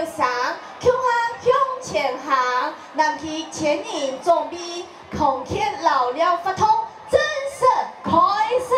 上，向下向前行，南去千年总比空天老了发通，正式开始。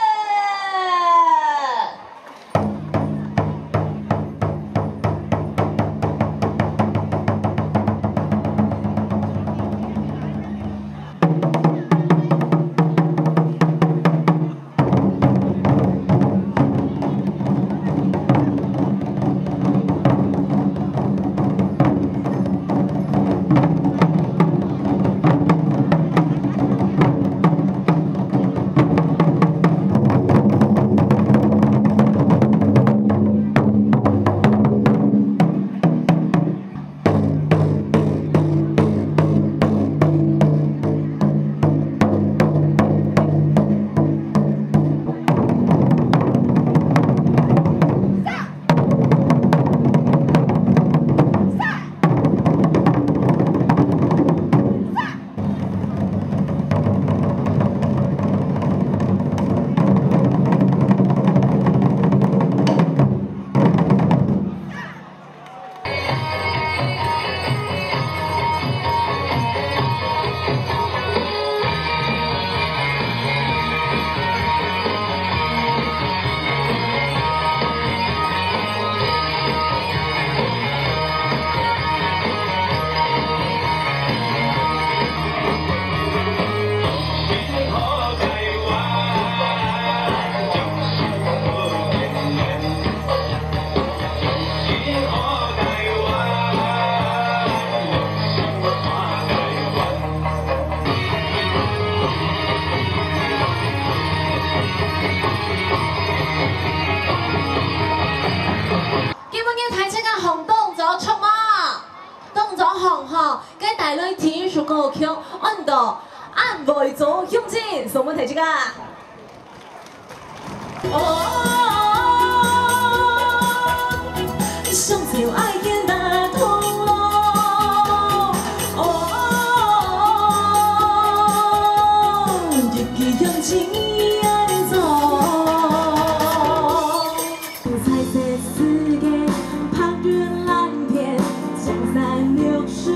天数高强，按到按未做向前，什么提这个？上朝爱见那通咯，日记向前安走，彩色世界，拍云蓝天，江山流水。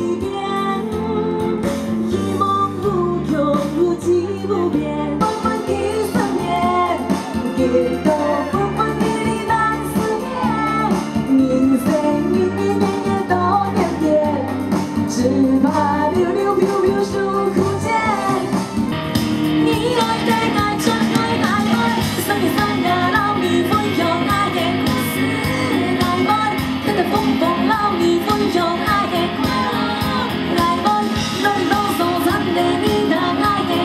不变，不管几十年，几多不管给你当思念，人生一年年都年年，只怕溜溜飘飘数苦间。你爱对爱转对爱爱，三年三夜老你分享爱的故事，爱爱，看着风风老你分享爱的快乐，爱爱，人都所藏的你的爱的。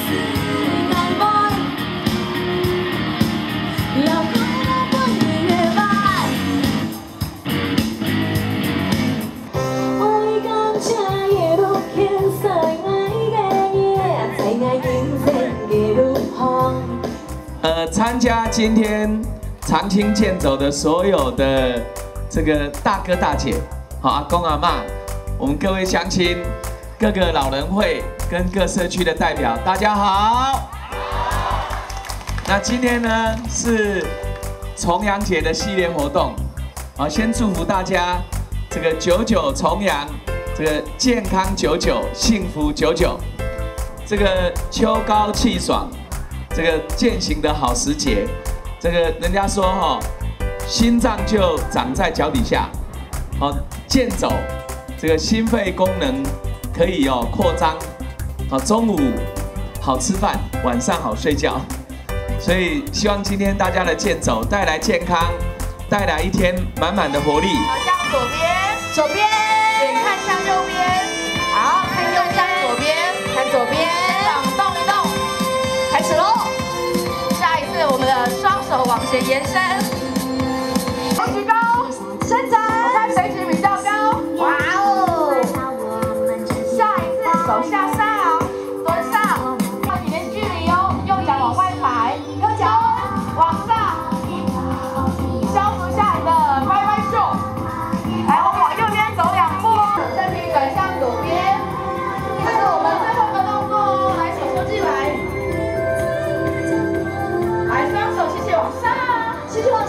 参加今天长青健走的所有的这个大哥大姐，好阿公阿嬷，我们各位乡亲、各个老人会跟各社区的代表，大家好。那今天呢是重阳节的系列活动，好，先祝福大家这个99重阳，这个健康99，幸福99，这个秋高气爽。 这个健行的好时节，这个人家说哈，心脏就长在脚底下，哦，健走，这个心肺功能可以扩张，啊，中午好吃饭，晚上好睡觉，所以希望今天大家的健走带来健康，带来一天满满的活力。 好，向左边，左边，眼看向右边，好，看右向左边，看左边，动一动，开始喽。 我们的双手往前延伸，举高，伸展，我看谁举比较高。哇哦！下一次手下上，蹲上，要一点距离哦，右脚往外抬，右脚往上，消除下来的歪歪袖。来，我们往右边走2步哦，身体转向左边，这是我们最后一个动作哦，来手收进来。 来，双手谢谢往上，谢谢往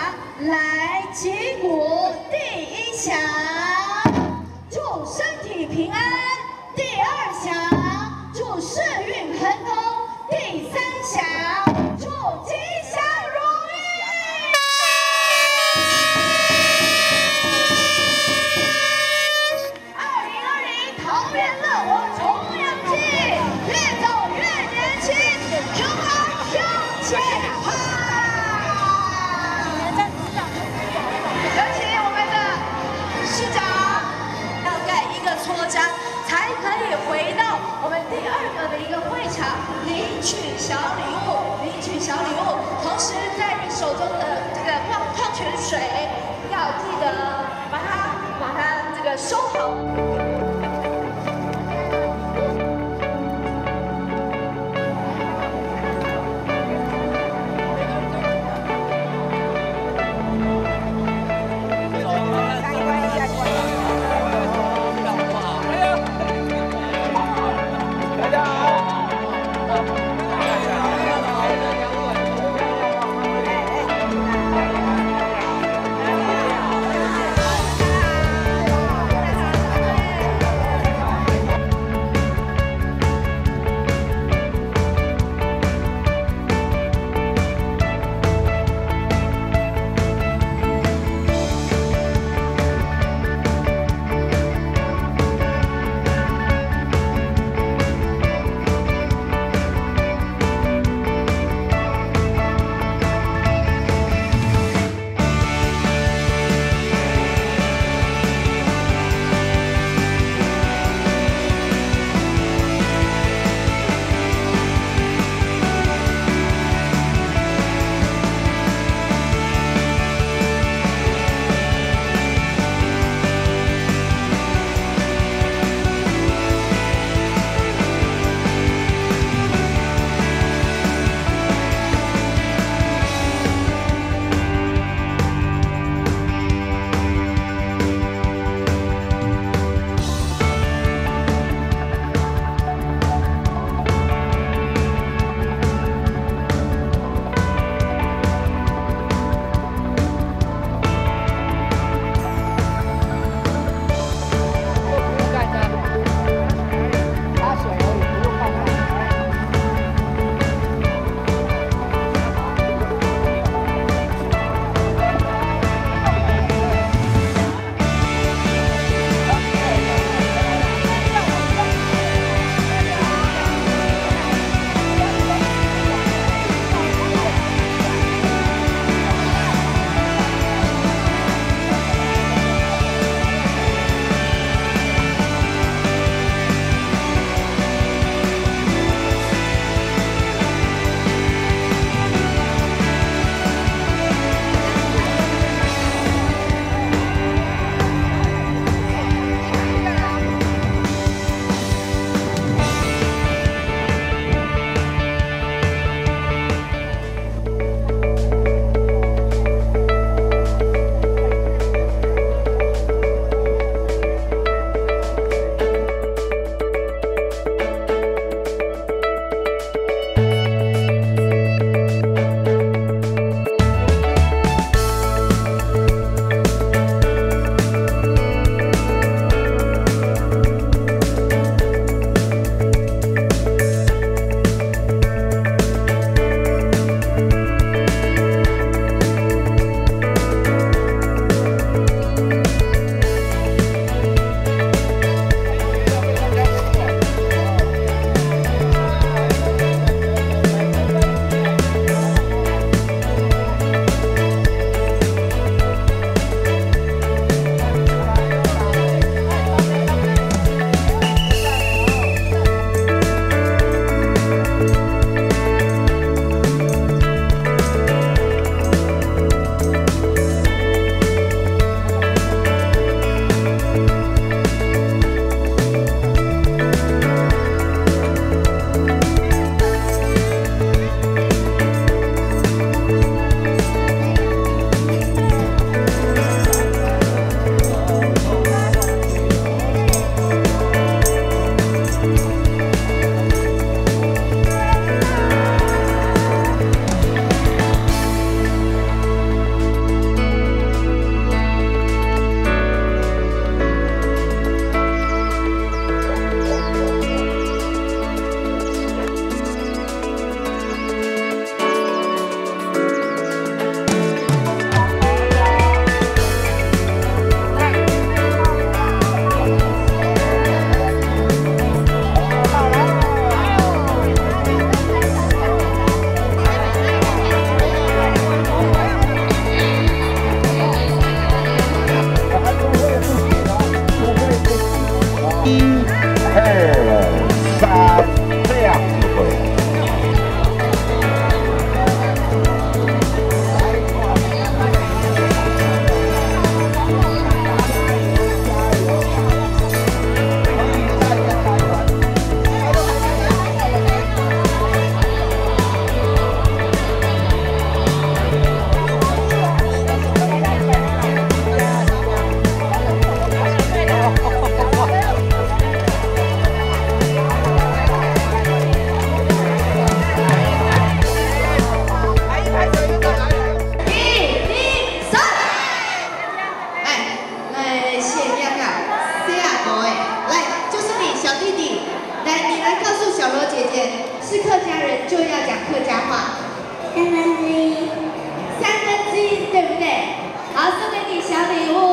来击鼓第一响，祝身体平安；第二响，祝事运亨通；第三响，祝吉祥如意。2020桃园乐活重阳祭，越走越年轻，冲啊向前跑！有请我们的市长，要盖一个戳章，才可以回到我们第二个的一个会场领取小礼物，领取小礼物。同时，在你手中的这个矿泉水，要记得把它这个收好。 对？好，送给你小礼物。